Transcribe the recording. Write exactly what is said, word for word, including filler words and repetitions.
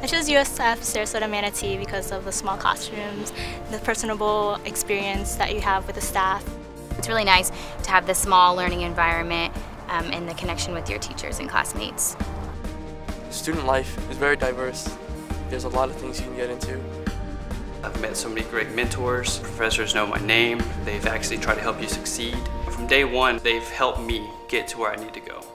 chose U S F Sarasota-Manatee because of the small classrooms, the personable experience that you have with the staff. It's really nice to have this small learning environment um, and the connection with your teachers and classmates. Student life is very diverse. There's a lot of things you can get into. I've met so many great mentors. Professors know my name. They've actually tried to help you succeed. From day one, they've helped me get to where I need to go.